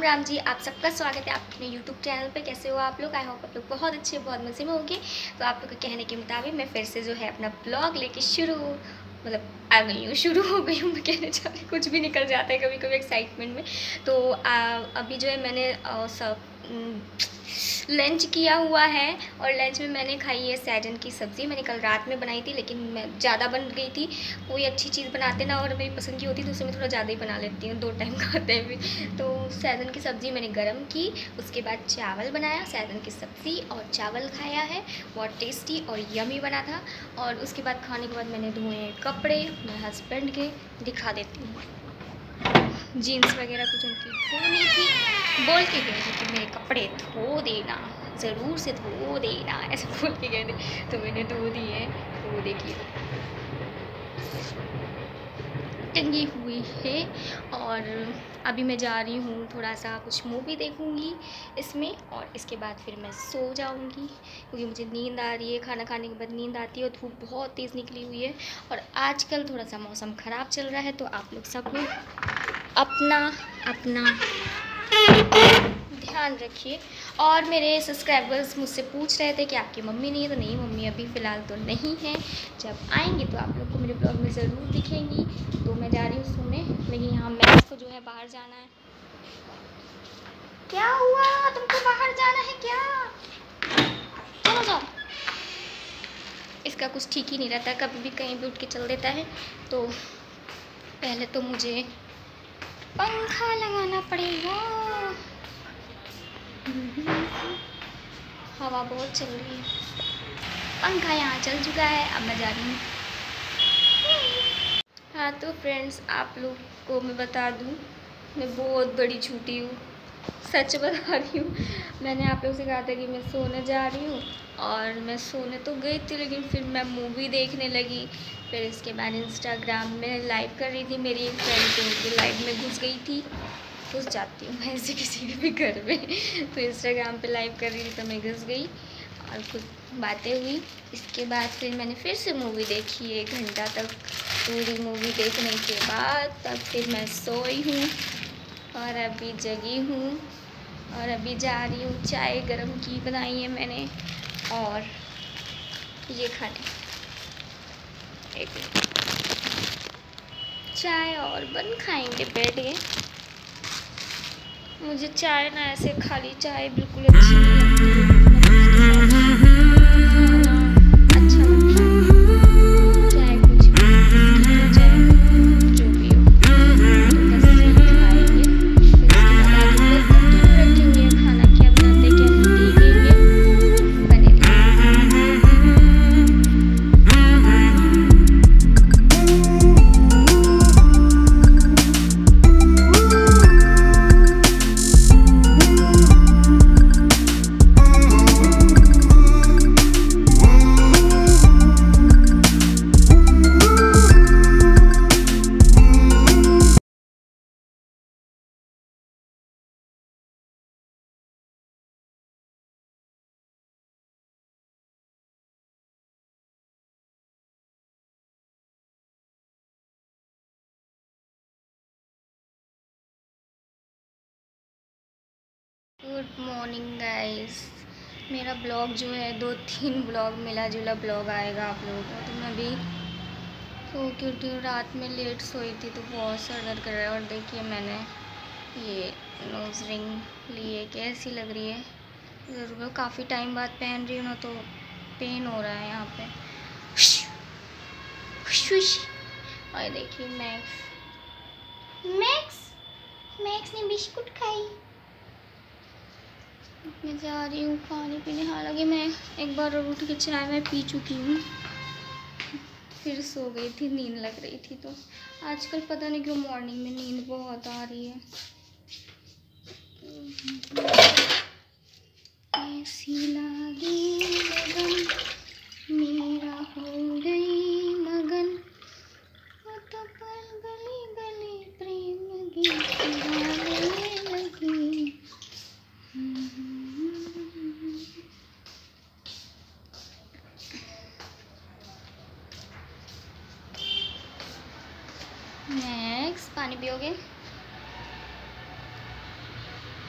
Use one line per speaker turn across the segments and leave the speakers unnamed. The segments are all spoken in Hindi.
राम जी, आप सबका स्वागत है आप अपने YouTube चैनल पे। कैसे हो आप लोग? आई होप आप लोग बहुत अच्छे बहुत मज़े में होंगे। तो आप लोग के कहने के मुताबिक मैं फिर से जो है अपना ब्लॉग लेके आ गई हूँ, शुरू हो गई हूँ। मैं कहने जा रही, कुछ भी निकल जाता है कभी कभी एक्साइटमेंट में। तो अभी जो है मैंने लंच किया हुआ है और लंच में मैंने खाई है सैजन की सब्ज़ी। मैंने कल रात में बनाई थी लेकिन मैं ज़्यादा बन गई थी। कोई अच्छी चीज़ बनाते ना और मेरी पसंद की होती तो उसे मैं थोड़ा ज़्यादा ही बना लेती हूँ, 2 टाइम खाते हैं भी। तो सैजन की सब्ज़ी मैंने गरम की, उसके बाद चावल बनाया, सैजन की सब्ज़ी और चावल खाया है। बहुत टेस्टी और यमी बना था। और उसके बाद खाने के बाद मैंने धोए कपड़े मेरे हस्बैंड के, दिखा देती हूँ। जीन्स वगैरह कुछ उनकी धोनी थी, बोल के गए थे कि मेरे कपड़े धो देना, ज़रूर से धो देना, ऐसे बोल के गए थे। तो मैंने धो दिए। तो वो देखिए टंगी हुई है। और अभी मैं जा रही हूँ, थोड़ा सा कुछ मूवी देखूँगी इसमें और इसके बाद फिर मैं सो जाऊँगी क्योंकि मुझे नींद आ रही है। खाना खाने के बाद नींद आती है और धूप बहुत तेज़ निकली हुई है और आजकल थोड़ा सा मौसम ख़राब चल रहा है। तो आप लोग सब लोग अपना ध्यान रखिए। और मेरे सब्सक्राइबर्स मुझसे पूछ रहे थे कि आपकी मम्मी नहीं है। तो नहीं, मम्मी अभी फ़िलहाल तो नहीं है, जब आएंगी तो आप लोग को मेरे ब्लॉग में ज़रूर दिखेंगी। तो मैं जा रही हूँ सोने, लेकिन यहाँ मैक्स को जो है बाहर जाना है। क्या हुआ, तुमको बाहर जाना है क्या? चलो जाओ। इसका कुछ ठीक ही नहीं रहता, कभी भी कहीं भी उठ के चल देता है। तो पहले तो मुझे पंखा लगाना पड़ेगा। हवा बहुत चल रही है, पंखा यहाँ चल चुका है, अब मैं जा रही हूँ। हाँ तो फ्रेंड्स, आप लोग को मैं बता दूँ, मैं बहुत बड़ी झूठी हूँ, सच बता रही हूँ। मैंने आप लोग से कहा था कि मैं सोने जा रही हूँ और मैं सोने तो गई थी, लेकिन फिर मैं मूवी देखने लगी। फिर इसके बाद इंस्टाग्राम में लाइव कर रही थी मेरी एक फ्रेंड, तो उनके लाइव में घुस गई थी। घुस जाती हूँ मैं ऐसे किसी भी घर में। तो इंस्टाग्राम पे लाइव कर रही थी तो मैं घुस गई और कुछ बातें हुई। इसके बाद फिर मैंने फिर से मूवी देखी 1 घंटा तक। पूरी मूवी देखने के बाद तब फिर मैं सोई हूँ और अभी जगी हूँ और अभी जा रही हूँ। चाय गरम की बनाई है मैंने और ये खाने, एक चाय और बन खाएंगे बैठ के। मुझे चाय ना ऐसे खाली चाय बिल्कुल अच्छी नहीं लगती। अच्छा लगता है चाय, कुछ भी हो जाए, जो भी हो, तो बस खाएंगे। फिर इसके बाद आगे बर्तन तो रखे हुए हैं, खाना क्या बनाते क्या नहीं देखेंगे, बने गुड मॉर्निंग गाइस। मेरा ब्लॉग जो है 2-3 ब्लॉग मिला जुला ब्लॉग आएगा आप लोगों को। तो मैं भी सो के उठी हूँ, रात में लेट सोई थी तो बहुत सर दर्द कर रहा है। और देखिए मैंने ये नोज़ रिंग ली है, कैसी लग रही है, ज़रूर काफ़ी टाइम बाद पहन रही हूँ ना तो पेन हो रहा है यहाँ पे। और देखिए मैक्स ने बिस्कुट खाई। मैं जा रही हूँ पानी पीने। हालांकि मैं एक बार उठ के चाय में पी चुकी हूँ, फिर सो गई थी, नींद लग रही थी। तो आजकल पता नहीं क्यों मॉर्निंग में नींद बहुत आ रही है। ऐसी लागी लगन मेरा हो गई मगन, तो पर गली गली प्रेम गीत गाने लगी। मैक्स पानी पियोगे?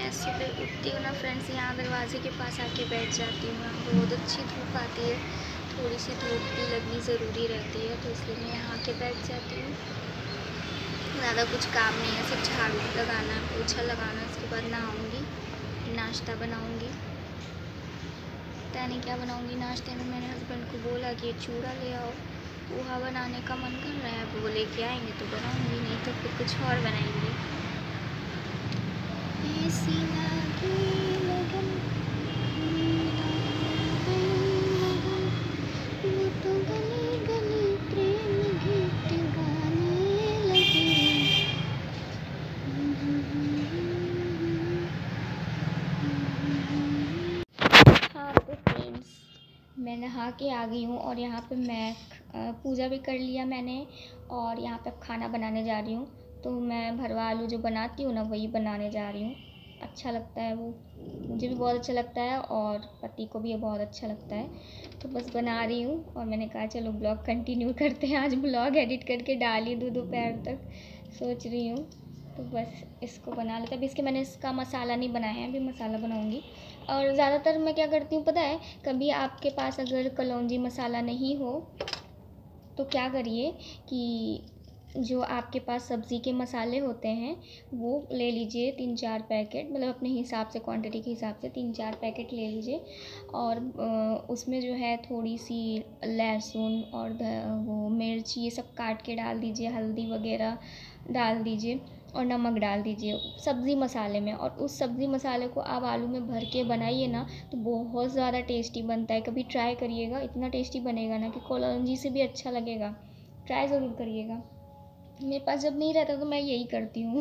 मैं सुबह उठती हूँ ना फ्रेंड्स, यहाँ दरवाजे के पास आके बैठ जाती हूँ। यहाँ बहुत अच्छी धूप आती है, थोड़ी सी धूप भी लगनी ज़रूरी रहती है, तो इसलिए मैं यहाँ आके बैठ जाती हूँ। ज़्यादा कुछ काम नहीं है, सिर्फ झाड़ू लगाना है, पोछा लगाना है। इसके बाद नहाऊँगी, नाश्ता बनाऊँगी। पता नहीं क्या बनाऊँगी नाश्ते में। मैंने हस्बैंड को बोला कि चूड़ा ले आओ, पोहा बनाने का मन कर रहा है, वो लेके आएंगे तो बनाऊँगी, नहीं तो फिर कुछ और बनाएंगे। ऐसी लगी लगन, वो तो गली गली प्रेम गीत गाने लगे। हाँ तो फ्रेंड्स, मैं नहा के आ गई हूँ और यहाँ पे मैं पूजा भी कर लिया मैंने, और यहाँ पे खाना बनाने जा रही हूँ। तो मैं भरवा आलू जो बनाती हूँ ना, वही बनाने जा रही हूँ। अच्छा लगता है वो, मुझे भी बहुत अच्छा लगता है और पति को भी बहुत अच्छा लगता है। तो बस बना रही हूँ और मैंने कहा चलो ब्लॉग कंटिन्यू करते हैं। आज ब्लॉग एडिट करके डाली दोपहर तक सोच रही हूँ, तो बस इसको बना लेते। अभी मैंने इसका मसाला नहीं बनाया है, अभी मसाला बनाऊँगी। और ज़्यादातर मैं क्या करती हूँ पता है, कभी आपके पास अगर कलौंजी मसाला नहीं हो तो क्या करिए कि जो आपके पास सब्ज़ी के मसाले होते हैं वो ले लीजिए, 3-4 पैकेट, मतलब अपने हिसाब से, क्वांटिटी के हिसाब से 3-4 पैकेट ले लीजिए। और उसमें जो है थोड़ी सी लहसुन और वो मिर्च ये सब काट के डाल दीजिए, हल्दी वगैरह डाल दीजिए और नमक डाल दीजिए सब्ज़ी मसाले में। और उस सब्ज़ी मसाले को आप आलू में भर के बनाइए ना, तो बहुत ज़्यादा टेस्टी बनता है। कभी ट्राई करिएगा, इतना टेस्टी बनेगा ना कि कलौंजी से भी अच्छा लगेगा। ट्राई ज़रूर करिएगा। मेरे पास जब नहीं रहता तो मैं यही करती हूँ।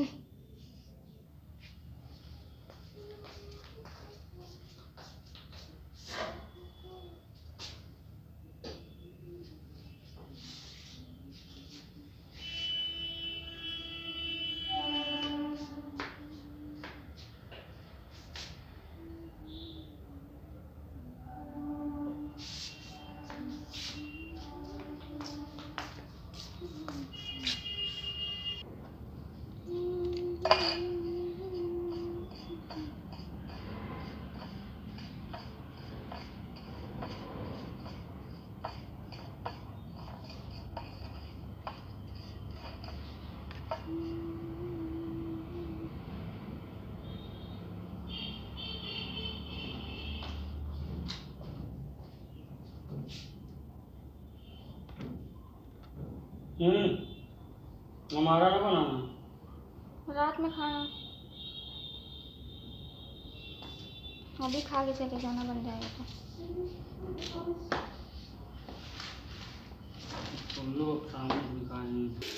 हमारा ना बनाना
रात में खाना अभी खा के चले जाना, बन जाएगा तो।
तुम लोग शाम में खाएंगे।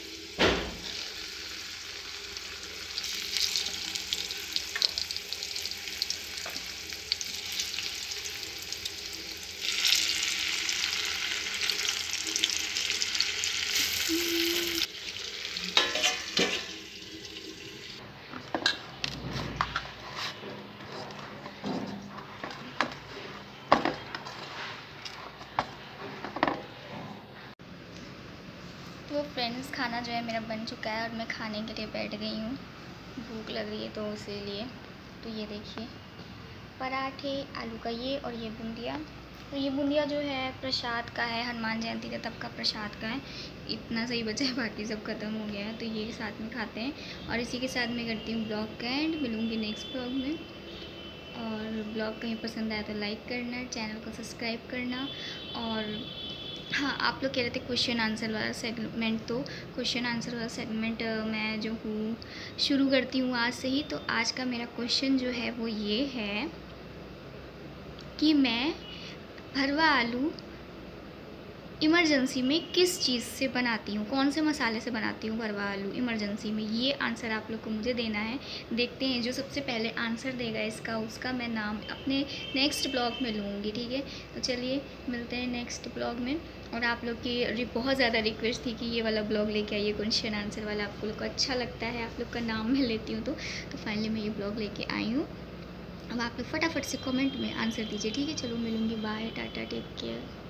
तो फ्रेंड्स, खाना जो है मेरा बन चुका है और मैं खाने के लिए बैठ गई हूँ। भूख लग रही है तो इसीलिए। तो ये देखिए पराठे आलू का, ये और ये बूंदिया। तो ये बूंदिया जो है प्रसाद का है, हनुमान जयंती का तब का प्रसाद का है। इतना सही बचा है, बाकी सब ख़त्म हो गया है। तो ये साथ में खाते हैं और इसी के साथ मैं करती हूँ ब्लॉग का एंड। मिलूँगी नेक्स्ट ब्लॉग में। और ब्लॉग कहीं पसंद आया तो लाइक करना, चैनल को सब्सक्राइब करना। और हाँ, आप लोग कह रहे थे क्वेश्चन आंसर वाला सेगमेंट, तो क्वेश्चन आंसर वाला सेगमेंट मैं जो हूँ शुरू करती हूँ आज से ही। तो आज का मेरा क्वेश्चन जो है वो ये है कि मैं भरवा आलू इमरजेंसी में किस चीज़ से बनाती हूँ, कौन से मसाले से बनाती हूँ भरवा आलू इमरजेंसी में। ये आंसर आप लोग को मुझे देना है। देखते हैं जो सबसे पहले आंसर देगा इसका, उसका मैं नाम अपने नेक्स्ट ब्लॉग में लूँगी, ठीक है। तो चलिए मिलते हैं नेक्स्ट ब्लॉग में। और आप लोग की बहुत ज़्यादा रिक्वेस्ट थी कि ये वाला ब्लॉग लेके आइए, क्वेश्चन आंसर वाला। आप लोग को अच्छा लगता है, आप लोग का नाम मैं लेती हूँ तो फाइनली मैं ये ब्लॉग लेके आई हूँ। अब आप लोग फटाफट से कमेंट में आंसर दीजिए, ठीक है। चलो मिलूँगी, बाय, टाटा, टेक केयर।